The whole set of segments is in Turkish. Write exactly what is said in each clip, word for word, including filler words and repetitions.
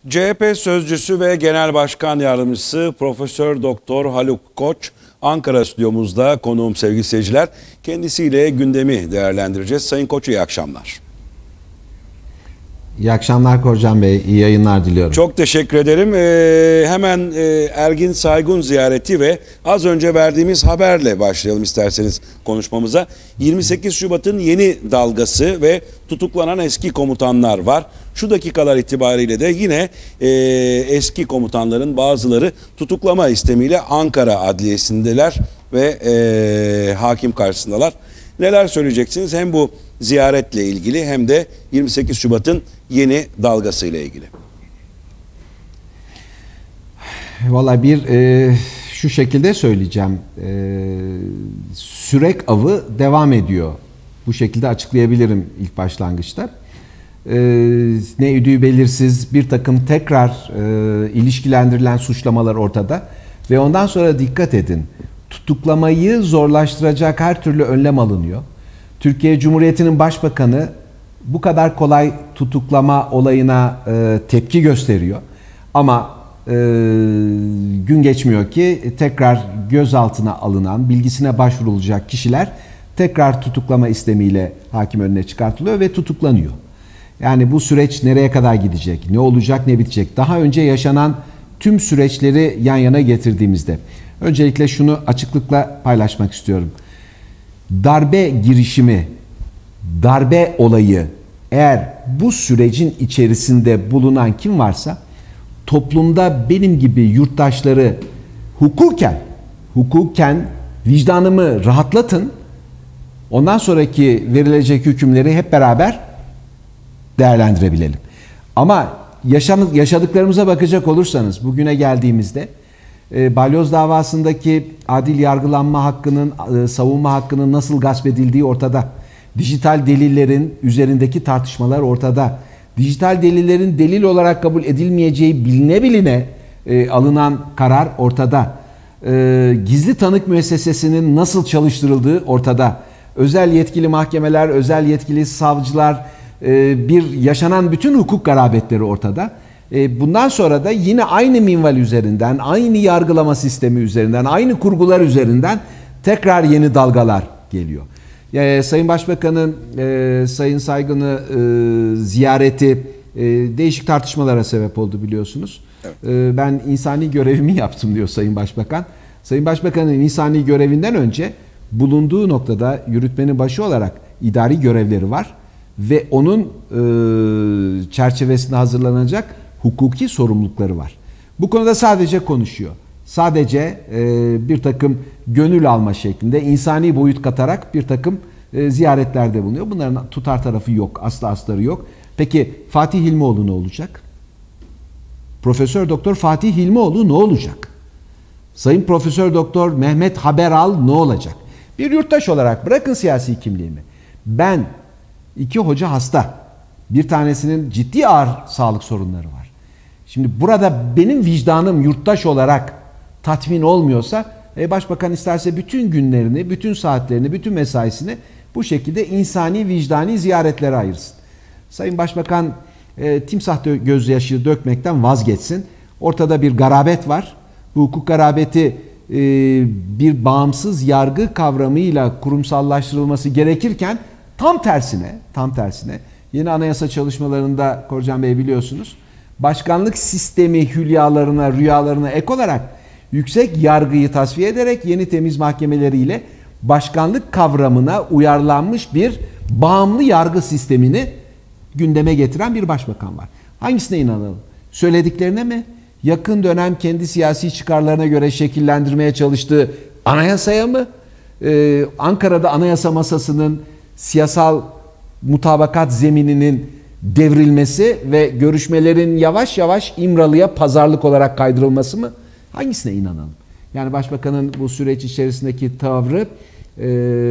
C H P Sözcüsü ve Genel Başkan Yardımcısı Profesör Doktor Haluk Koç Ankara stüdyomuzda konuğum sevgili seyirciler. Kendisiyle gündemi değerlendireceğiz. Sayın Koç, iyi akşamlar. İyi akşamlar Korcan Bey, iyi yayınlar diliyorum. Çok teşekkür ederim. Ee, hemen e, Ergin Saygun ziyareti ve az önce verdiğimiz haberle başlayalım isterseniz konuşmamıza. yirmi sekiz Şubat'ın yeni dalgası ve tutuklanan eski komutanlar var. Şu dakikalar itibariyle de yine e, eski komutanların bazıları tutuklama istemiyle Ankara Adliyesi'ndeler ve e, hakim karşısındalar. Neler söyleyeceksiniz hem bu ziyaretle ilgili hem de yirmi sekiz Şubat'ın yeni dalgasıyla ilgili? Vallahi bir e, şu şekilde söyleyeceğim. E, sürek avı devam ediyor. Bu şekilde açıklayabilirim ilk başlangıçta. E, ne üdüğü belirsiz bir takım tekrar e, ilişkilendirilen suçlamalar ortada. Ve ondan sonra dikkat edin. Tutuklamayı zorlaştıracak her türlü önlem alınıyor. Türkiye Cumhuriyeti'nin Başbakanı bu kadar kolay tutuklama olayına e, tepki gösteriyor. Ama e, gün geçmiyor ki tekrar gözaltına alınan, bilgisine başvurulacak kişiler tekrar tutuklama istemiyle hakim önüne çıkartılıyor ve tutuklanıyor. Yani bu süreç nereye kadar gidecek, ne olacak, ne bitecek? Daha önce yaşanan tüm süreçleri yan yana getirdiğimizde öncelikle şunu açıklıkla paylaşmak istiyorum. Darbe girişimi, darbe olayı eğer bu sürecin içerisinde bulunan kim varsa toplumda benim gibi yurttaşları hukuken, hukuken vicdanımı rahatlatın. Ondan sonraki verilecek hükümleri hep beraber değerlendirebilelim. Ama yaşadıklarımıza bakacak olursanız bugüne geldiğimizde E, balyoz davasındaki adil yargılanma hakkının, e, savunma hakkının nasıl gasp edildiği ortada. Dijital delillerin üzerindeki tartışmalar ortada. Dijital delillerin delil olarak kabul edilmeyeceği biline biline e, alınan karar ortada. E, gizli tanık müessesesinin nasıl çalıştırıldığı ortada. Özel yetkili mahkemeler, özel yetkili savcılar, e, bir yaşanan bütün hukuk garabetleri ortada. Bundan sonra da yine aynı minval üzerinden, aynı yargılama sistemi üzerinden, aynı kurgular üzerinden tekrar yeni dalgalar geliyor. Ee, Sayın Başbakan'ın e, Sayın Saygun'u e, ziyareti e, değişik tartışmalara sebep oldu biliyorsunuz. Evet. E, ben insani görevimi yaptım diyor Sayın Başbakan. Sayın Başbakan'ın insani görevinden önce bulunduğu noktada yürütmenin başı olarak idari görevleri var. Ve onun e, çerçevesinde hazırlanacak hukuki sorumlulukları var. Bu konuda sadece konuşuyor. Sadece e, bir takım gönül alma şeklinde insani boyut katarak bir takım e, ziyaretlerde bulunuyor. Bunların tutar tarafı yok, aslı astarı yok. Peki Fatih Hilmioğlu ne olacak? Profesör Doktor Fatih Hilmioğlu ne olacak? Sayın Profesör Doktor Mehmet Haberal ne olacak? Bir yurttaş olarak bırakın siyasi kimliğimi. Ben iki hoca hasta. Bir tanesinin ciddi ağır sağlık sorunları var. Şimdi burada benim vicdanım yurttaş olarak tatmin olmuyorsa e, Başbakan isterse bütün günlerini, bütün saatlerini, bütün mesaisini bu şekilde insani, vicdani ziyaretlere ayırsın. Sayın Başbakan e, timsah gözyaşı dökmekten vazgeçsin. Ortada bir garabet var. Bu hukuk garabeti e, bir bağımsız yargı kavramıyla kurumsallaştırılması gerekirken tam tersine, tam tersine yeni anayasa çalışmalarında Korcan Bey biliyorsunuz, başkanlık sistemi hülyalarına, rüyalarına ek olarak yüksek yargıyı tasfiye ederek yeni temiz mahkemeleriyle başkanlık kavramına uyarlanmış bir bağımlı yargı sistemini gündeme getiren bir başbakan var. Hangisine inanalım? Söylediklerine mi? Yakın dönem kendi siyasi çıkarlarına göre şekillendirmeye çalıştığı anayasaya mı? Ee, Ankara'da anayasa masasının siyasal mutabakat zemininin devrilmesi ve görüşmelerin yavaş yavaş İmralı'ya pazarlık olarak kaydırılması mı? Hangisine inanalım? Yani Başbakanın bu süreç içerisindeki tavrı e,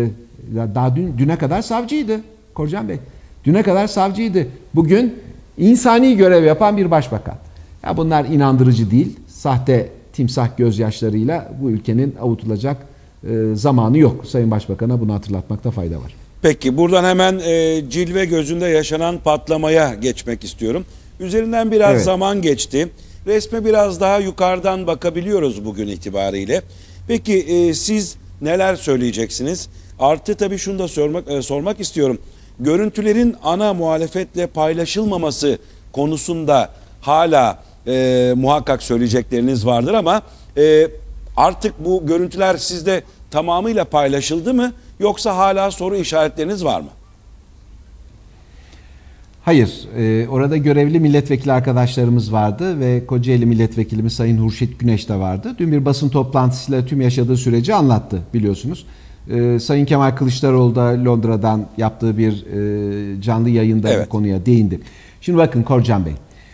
daha dün, düne kadar savcıydı Korcan Bey. Düne kadar savcıydı. Bugün insani görev yapan bir başbakan. Ya bunlar inandırıcı değil. Sahte timsah gözyaşlarıyla bu ülkenin avutulacak e, zamanı yok. Sayın Başbakan'a bunu hatırlatmakta fayda var. Peki buradan hemen e, cilve gözünde yaşanan patlamaya geçmek istiyorum. Üzerinden biraz Evet. zaman geçti. Resme biraz daha yukarıdan bakabiliyoruz bugün itibariyle. Peki e, siz neler söyleyeceksiniz? Artı tabii şunu da sormak, e, sormak istiyorum. Görüntülerin ana muhalefetle paylaşılmaması konusunda hala e, muhakkak söyleyecekleriniz vardır ama e, artık bu görüntüler sizde tamamıyla paylaşıldı mı? Yoksa hala soru işaretleriniz var mı? Hayır, e, orada görevli milletvekili arkadaşlarımız vardı ve Kocaeli milletvekilimiz Sayın Hurşit Güneş de vardı. Dün bir basın toplantısıyla tüm yaşadığı süreci anlattı biliyorsunuz. E, Sayın Kemal Kılıçdaroğlu da Londra'dan yaptığı bir e, canlı yayında Evet. bu konuya değindi. Şimdi bakın Korcan Bey,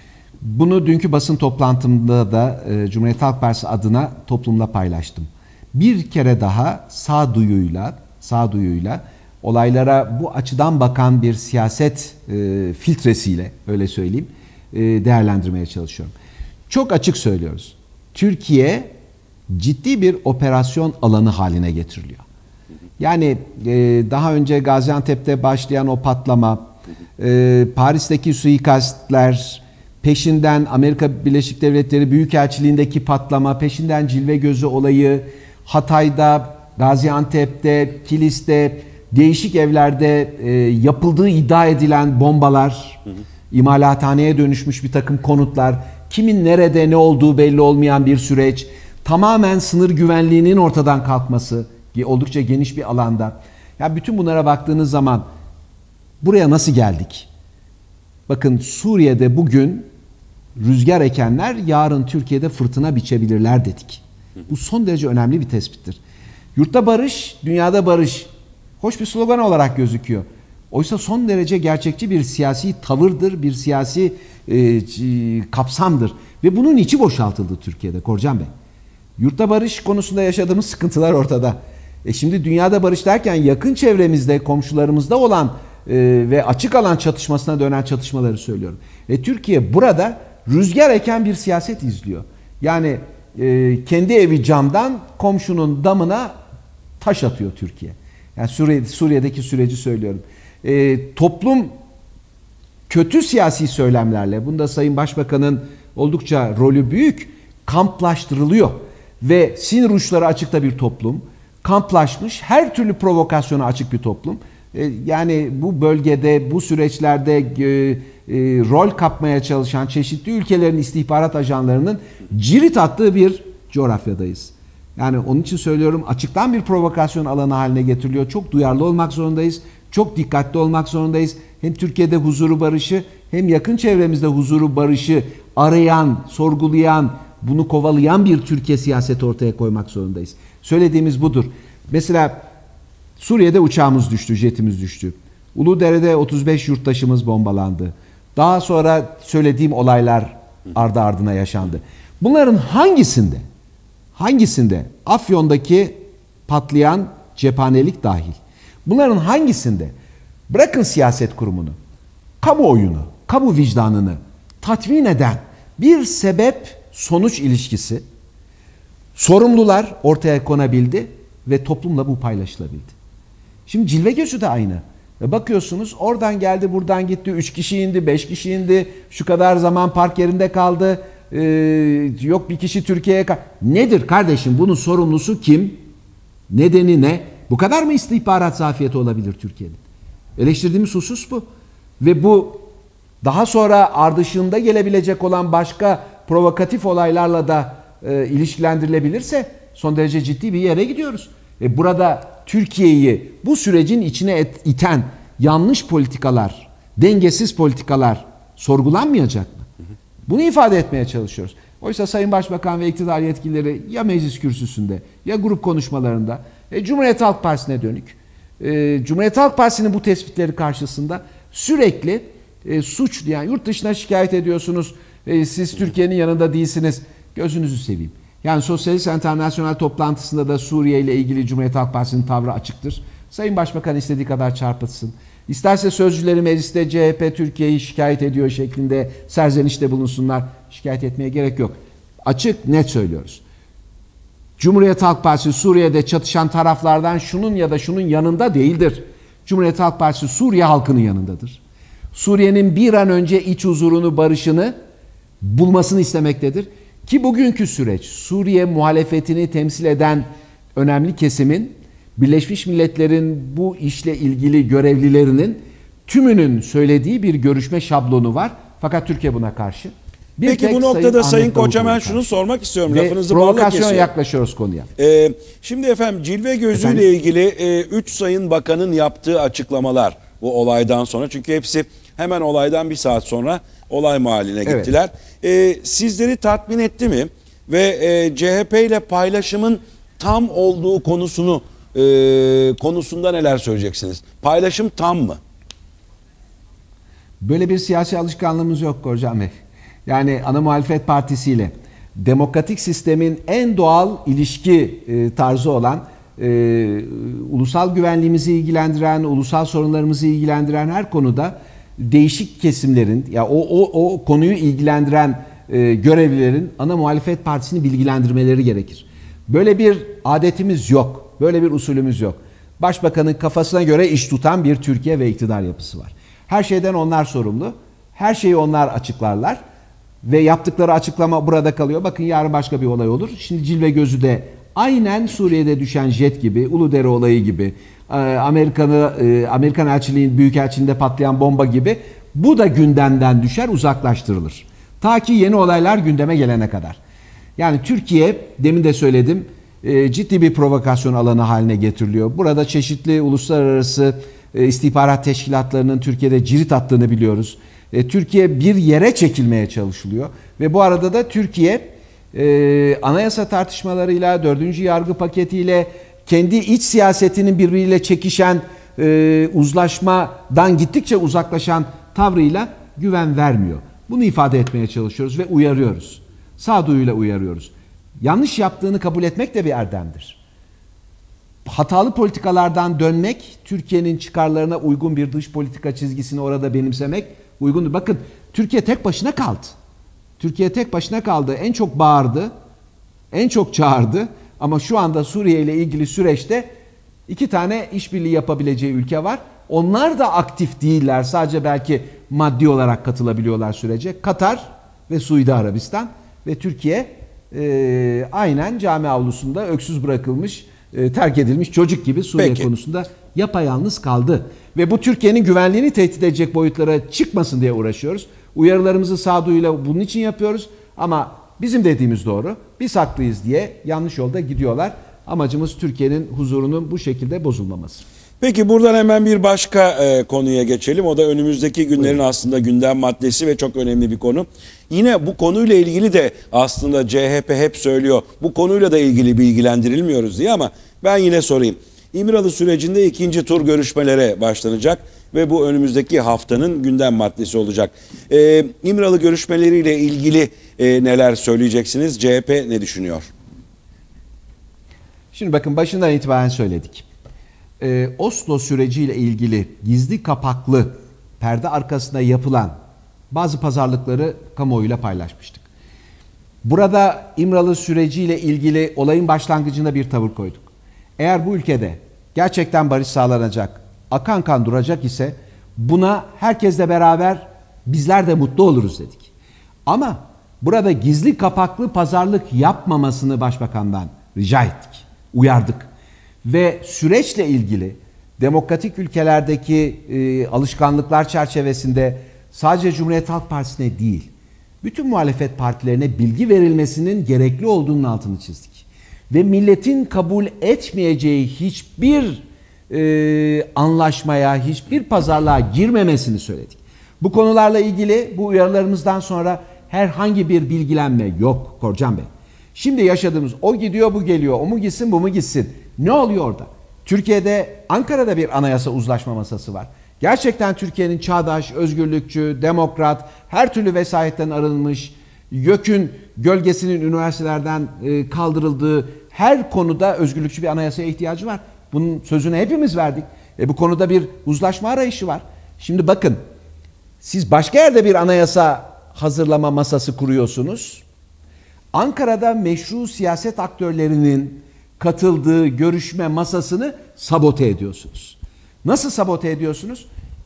bunu dünkü basın toplantımda da e, Cumhuriyet Halk Partisi adına toplumla paylaştım. Bir kere daha sağduyuyla, sağduyuyla olaylara bu açıdan bakan bir siyaset e, filtresiyle öyle söyleyeyim e, değerlendirmeye çalışıyorum. Çok açık söylüyoruz. Türkiye ciddi bir operasyon alanı haline getiriliyor. Yani e, daha önce Gaziantep'te başlayan o patlama, e, Paris'teki suikastler, peşinden Amerika Birleşik Devletleri Büyükelçiliğindeki patlama, peşinden Cilve Gözü olayı, Hatay'da, Gaziantep'te, Kilis'te, değişik evlerde e, yapıldığı iddia edilen bombalar, hı hı. imalathaneye dönüşmüş bir takım konutlar, kimin nerede ne olduğu belli olmayan bir süreç, tamamen sınır güvenliğinin ortadan kalkması, oldukça geniş bir alanda. Ya bütün bunlara baktığınız zaman buraya nasıl geldik? Bakın Suriye'de bugün rüzgar ekenler yarın Türkiye'de fırtına biçebilirler dedik. Bu son derece önemli bir tespittir. Yurtta barış, dünyada barış. Hoş bir slogan olarak gözüküyor. Oysa son derece gerçekçi bir siyasi tavırdır, bir siyasi e, kapsamdır. Ve bunun içi boşaltıldı Türkiye'de Korcan Bey. Yurtta barış konusunda yaşadığımız sıkıntılar ortada. E şimdi dünyada barış derken yakın çevremizde, komşularımızda olan e, ve açık alan çatışmasına dönen çatışmaları söylüyorum. E Türkiye burada rüzgar eken bir siyaset izliyor. Yani e, kendi evi camdan komşunun damına taş atıyor Türkiye. Yani Suriye, Suriye'deki süreci söylüyorum. E, toplum kötü siyasi söylemlerle, bunda Sayın Başbakan'ın oldukça rolü büyük, kamplaştırılıyor. Ve sinir uçları açıkta bir toplum, kamplaşmış, her türlü provokasyona açık bir toplum. E, yani bu bölgede, bu süreçlerde e, e, rol kapmaya çalışan çeşitli ülkelerin istihbarat ajanlarının cirit attığı bir coğrafyadayız. Yani onun için söylüyorum, açıktan bir provokasyon alanı haline getiriliyor. Çok duyarlı olmak zorundayız. Çok dikkatli olmak zorundayız. Hem Türkiye'de huzuru barışı hem yakın çevremizde huzuru barışı arayan, sorgulayan, bunu kovalayan bir Türkiye siyaseti ortaya koymak zorundayız. Söylediğimiz budur. Mesela Suriye'de uçağımız düştü, jetimiz düştü. Uludere'de otuz beş yurttaşımız bombalandı. Daha sonra söylediğim olaylar ardı ardına yaşandı. Bunların hangisinde, hangisinde Afyon'daki patlayan cephanelik dahil, bunların hangisinde bırakın siyaset kurumunu, kamuoyunu, kamu vicdanını tatmin eden bir sebep sonuç ilişkisi, sorumlular ortaya konabildi ve toplumla bu paylaşılabildi. Şimdi Cilve Gözü de aynı. Ve bakıyorsunuz oradan geldi, buradan gitti, üç kişi indi, beş kişi indi, şu kadar zaman park yerinde kaldı, ee, yok bir kişi Türkiye'ye kaldı. Nedir kardeşim, bunun sorumlusu kim? Nedeni ne? Bu kadar mı istihbarat zafiyeti olabilir Türkiye'nin? Eleştirdiğimiz husus bu. Ve bu daha sonra ardışında gelebilecek olan başka provokatif olaylarla da e, ilişkilendirilebilirse son derece ciddi bir yere gidiyoruz. E, burada Türkiye'yi bu sürecin içine et, iten yanlış politikalar, dengesiz politikalar sorgulanmayacak mı? Bunu ifade etmeye çalışıyoruz. Oysa Sayın Başbakan ve iktidar yetkilileri ya meclis kürsüsünde ya grup konuşmalarında e, Cumhuriyet Halk Partisi'ne dönük. E, Cumhuriyet Halk Partisi'nin bu tespitleri karşısında sürekli e, suç diyen, yurt dışına şikayet ediyorsunuz, e, siz Türkiye'nin yanında değilsiniz. Gözünüzü seveyim. Yani Sosyalist Enternasyonel toplantısında da Suriye ile ilgili Cumhuriyet Halk Partisi'nin tavrı açıktır. Sayın Başbakan istediği kadar çarpıtsın. İsterse sözcüleri mecliste C H P Türkiye'yi şikayet ediyor şeklinde serzenişte bulunsunlar. Şikayet etmeye gerek yok. Açık, net söylüyoruz. Cumhuriyet Halk Partisi Suriye'de çatışan taraflardan şunun ya da şunun yanında değildir. Cumhuriyet Halk Partisi Suriye halkının yanındadır. Suriye'nin bir an önce iç huzurunu, barışını bulmasını istemektedir. Ki bugünkü süreç Suriye muhalefetini temsil eden önemli kesimin Birleşmiş Milletler'in bu işle ilgili görevlilerinin tümünün söylediği bir görüşme şablonu var. Fakat Türkiye buna karşı. Bir Peki bu noktada Sayın, Sayın Ahmet Koç hemen Davutoğlu'na şunu karşı. sormak istiyorum. Ve Lafınızı balla provokasyon kesiyorum. yaklaşıyoruz konuya. Ee, şimdi efendim cilve gözüyle Efendim? ilgili e, üç sayın bakanın yaptığı açıklamalar bu olaydan sonra. Çünkü hepsi hemen olaydan bir saat sonra olay mahalline Evet. gittiler. Ee, sizleri tatmin etti mi? Ve e, C H P ile paylaşımın tam olduğu konusunu e, konusunda neler söyleyeceksiniz? Paylaşım tam mı? Böyle bir siyasi alışkanlığımız yok Korcan Bey. Yani ana muhalefet partisiyle demokratik sistemin en doğal ilişki e, tarzı olan e, ulusal güvenliğimizi ilgilendiren, ulusal sorunlarımızı ilgilendiren her konuda değişik kesimlerin ya o o o konuyu ilgilendiren e, görevlilerin ana muhalefet partisini bilgilendirmeleri gerekir. Böyle bir adetimiz yok. Böyle bir usulümüz yok. Başbakanın kafasına göre iş tutan bir Türkiye ve iktidar yapısı var. Her şeyden onlar sorumlu. Her şeyi onlar açıklarlar. Ve yaptıkları açıklama burada kalıyor. Bakın yarın başka bir olay olur. Şimdi cilve gözü de aynen Suriye'de düşen jet gibi, Uludere olayı gibi, Amerikan'ı Amerikan elçiliğin büyükelçiliğinde patlayan bomba gibi bu da gündemden düşer, uzaklaştırılır. Ta ki yeni olaylar gündeme gelene kadar. Yani Türkiye, demin de söyledim, ciddi bir provokasyon alanı haline getiriliyor. Burada çeşitli uluslararası istihbarat teşkilatlarının Türkiye'de cirit attığını biliyoruz. Türkiye bir yere çekilmeye çalışılıyor. Ve bu arada da Türkiye e, anayasa tartışmalarıyla, dördüncü yargı paketiyle, kendi iç siyasetinin birbiriyle çekişen, e, uzlaşmadan gittikçe uzaklaşan tavrıyla güven vermiyor. Bunu ifade etmeye çalışıyoruz ve uyarıyoruz. Sağduyuyla uyarıyoruz. Yanlış yaptığını kabul etmek de bir erdemdir. Hatalı politikalardan dönmek, Türkiye'nin çıkarlarına uygun bir dış politika çizgisini orada benimsemek uygundur. Bakın Türkiye tek başına kaldı. Türkiye tek başına kaldı. En çok bağırdı, en çok çağırdı. Ama şu anda Suriye ile ilgili süreçte iki tane işbirliği yapabileceği ülke var. Onlar da aktif değiller. Sadece belki maddi olarak katılabiliyorlar sürece. Katar ve Suudi Arabistan ve Türkiye e, aynen cami avlusunda öksüz bırakılmış, e, terk edilmiş çocuk gibi Suriye Peki. konusunda yapayalnız kaldı. Ve bu Türkiye'nin güvenliğini tehdit edecek boyutlara çıkmasın diye uğraşıyoruz. Uyarılarımızı sağduyuyla bunun için yapıyoruz. Ama bizim dediğimiz doğru. Biz haklıyız diye yanlış yolda gidiyorlar. Amacımız Türkiye'nin huzurunun bu şekilde bozulmaması. Peki buradan hemen bir başka e, konuya geçelim. O da önümüzdeki günlerin aslında gündem maddesi ve çok önemli bir konu. Yine bu konuyla ilgili de aslında C H P hep söylüyor. Bu konuyla da ilgili bilgilendirilmiyoruz diye ama ben yine sorayım. İmralı sürecinde ikinci tur görüşmelere başlanacak ve bu önümüzdeki haftanın gündem maddesi olacak. E, İmralı görüşmeleriyle ilgili e, neler söyleyeceksiniz? C H P ne düşünüyor? Şimdi bakın başından itibaren söyledik. Ee, Oslo süreciyle ilgili gizli kapaklı perde arkasında yapılan bazı pazarlıkları kamuoyuyla paylaşmıştık. Burada İmralı süreciyle ilgili olayın başlangıcında bir tavır koyduk. Eğer bu ülkede gerçekten barış sağlanacak, akan kan duracak ise buna herkesle beraber bizler de mutlu oluruz dedik. Ama burada gizli kapaklı pazarlık yapmamasını başbakandan rica ettik, uyardık. Ve süreçle ilgili demokratik ülkelerdeki e, alışkanlıklar çerçevesinde sadece Cumhuriyet Halk Partisi'ne değil, bütün muhalefet partilerine bilgi verilmesinin gerekli olduğunun altını çizdik. Ve milletin kabul etmeyeceği hiçbir e, anlaşmaya, hiçbir pazarlığa girmemesini söyledik. Bu konularla ilgili bu uyarılarımızdan sonra herhangi bir bilgilenme yok Korcan Bey. Şimdi yaşadığımız o gidiyor bu geliyor, o mu gitsin bu mu gitsin. Ne oluyor orada? Türkiye'de, Ankara'da bir anayasa uzlaşma masası var. Gerçekten Türkiye'nin çağdaş, özgürlükçü, demokrat, her türlü vesayetten arınmış, YÖK'ün gölgesinin üniversitelerden kaldırıldığı her konuda özgürlükçü bir anayasaya ihtiyacı var. Bunun sözünü hepimiz verdik. E bu konuda bir uzlaşma arayışı var. Şimdi bakın, siz başka yerde bir anayasa hazırlama masası kuruyorsunuz. Ankara'da meşru siyaset aktörlerinin katıldığı görüşme masasını sabote ediyorsunuz. Nasıl sabote ediyorsunuz?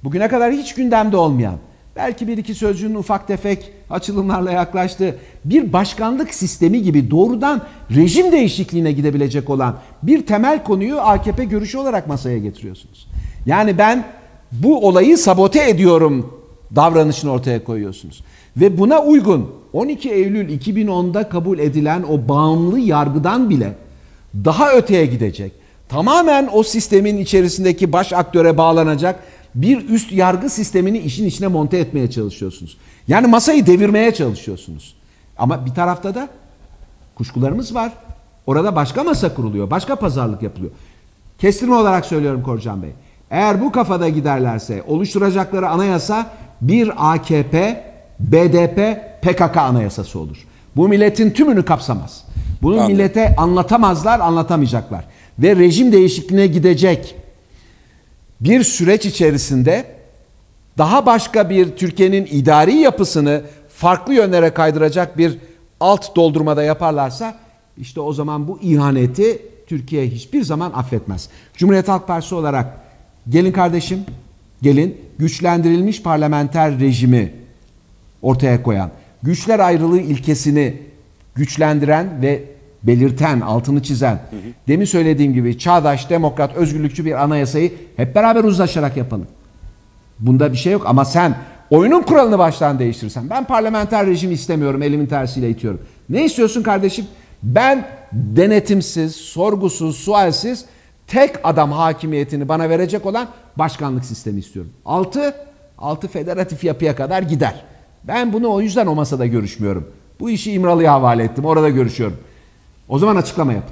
Bugüne kadar hiç gündemde olmayan, belki bir iki sözcüğün ufak tefek açılımlarla yaklaştığı bir başkanlık sistemi gibi doğrudan rejim değişikliğine gidebilecek olan bir temel konuyu A K P görüşü olarak masaya getiriyorsunuz. Yani ben bu olayı sabote ediyorum davranışını ortaya koyuyorsunuz. Ve buna uygun on iki Eylül iki bin onda kabul edilen o bağımlı yargıdan bile daha öteye gidecek, tamamen o sistemin içerisindeki baş aktöre bağlanacak bir üst yargı sistemini işin içine monte etmeye çalışıyorsunuz. Yani masayı devirmeye çalışıyorsunuz. Ama bir tarafta da kuşkularımız var. Orada başka masa kuruluyor, başka pazarlık yapılıyor. Kestirme olarak söylüyorum Korcan Bey. Eğer bu kafada giderlerse oluşturacakları anayasa bir A K P, B D P, P K K anayasası olur. Bu milletin tümünü kapsamaz. Bunu Anladım. millete anlatamazlar, anlatamayacaklar. Ve rejim değişikliğine gidecek bir süreç içerisinde daha başka bir Türkiye'nin idari yapısını farklı yönlere kaydıracak bir alt doldurmada yaparlarsa işte o zaman bu ihaneti Türkiye hiçbir zaman affetmez. Cumhuriyet Halk Partisi olarak gelin kardeşim, gelin güçlendirilmiş parlamenter rejimi ortaya koyan, güçler ayrılığı ilkesini güçlendiren ve belirten, altını çizen, hı hı. demin söylediğim gibi çağdaş, demokrat, özgürlükçü bir anayasayı hep beraber uzlaşarak yapalım. Bunda bir şey yok ama sen oyunun kuralını baştan değiştirirsen, ben parlamenter rejim istemiyorum, elimin tersiyle itiyorum. Ne istiyorsun kardeşim? Ben denetimsiz, sorgusuz, sualsiz tek adam hakimiyetini bana verecek olan başkanlık sistemi istiyorum. Altı, altı federatif yapıya kadar gider. Ben bunu o yüzden o masada görüşmüyorum. Bu işi İmralı'ya havale ettim, orada görüşüyorum. O zaman açıklama yapın.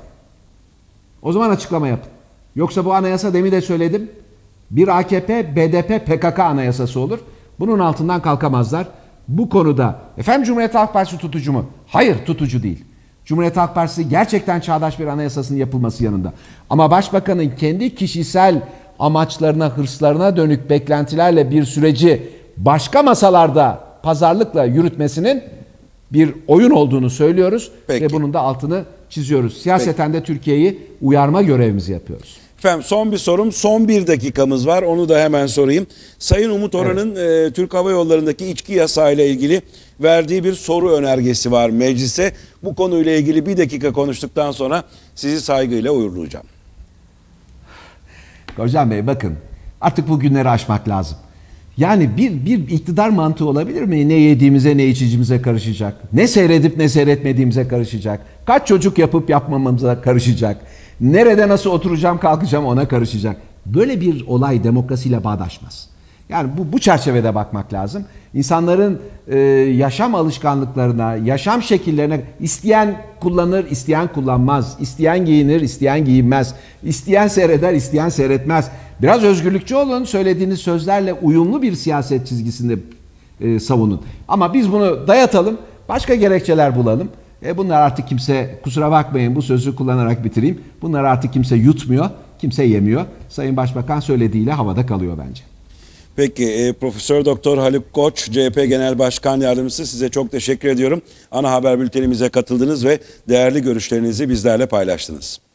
O zaman açıklama yapın. Yoksa bu anayasa demin de söyledim. Bir A K P, B D P, P K K anayasası olur. Bunun altından kalkamazlar. Bu konuda efendim Cumhuriyet Halk Partisi tutucu mu? Hayır, tutucu değil. Cumhuriyet Halk Partisi gerçekten çağdaş bir anayasasının yapılması yanında. Ama başbakanın kendi kişisel amaçlarına, hırslarına dönük beklentilerle bir süreci başka masalarda pazarlıkla yürütmesinin bir oyun olduğunu söylüyoruz. Peki. Ve bunun da altını çiziyoruz. Siyaseten de Türkiye'yi uyarma görevimizi yapıyoruz. Efendim son bir sorum, son bir dakikamız var. Onu da hemen sorayım. Sayın Umut Orhan'ın evet. e, Türk Hava Yolları'ndaki içki yasağı ile ilgili verdiği bir soru önergesi var meclise. Bu konuyla ilgili bir dakika konuştuktan sonra sizi saygıyla uğurlayacağım. Hocam Bey bakın, artık bu günleri aşmak lazım. Yani bir, bir iktidar mantığı olabilir mi? Ne yediğimize ne içicimize karışacak. Ne seyredip ne seyretmediğimize karışacak. Kaç çocuk yapıp yapmamamıza karışacak. Nerede nasıl oturacağım kalkacağım ona karışacak. Böyle bir olay demokrasiyle bağdaşmaz. Yani bu, bu çerçevede bakmak lazım. İnsanların e, yaşam alışkanlıklarına, yaşam şekillerine isteyen kullanır, isteyen kullanmaz. İsteyen giyinir, isteyen giyinmez. İsteyen seyreder, isteyen seyretmez. Biraz özgürlükçü olun, söylediğiniz sözlerle uyumlu bir siyaset çizgisinde e, savunun. Ama biz bunu dayatalım, başka gerekçeler bulalım. E bunlar artık kimse, kusura bakmayın bu sözü kullanarak bitireyim. Bunlar artık kimse yutmuyor, kimse yemiyor. Sayın Başbakan söylediğiyle havada kalıyor bence. Peki e, Profesör Doktor Haluk Koç, C H P Genel Başkan Yardımcısı, size çok teşekkür ediyorum. Ana haber bültenimize katıldınız ve değerli görüşlerinizi bizlerle paylaştınız.